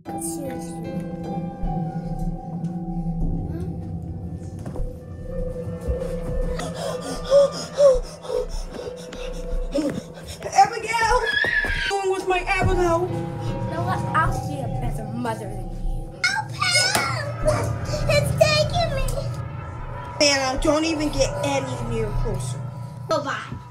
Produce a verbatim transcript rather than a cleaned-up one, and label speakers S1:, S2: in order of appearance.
S1: Zuzu.
S2: Abigail! What's going with my Abigail?
S1: You know what? I'll be a better mother than you. Oh, Pam! It's taking me!
S2: Anna, don't even get any near closer.
S1: Bye-bye.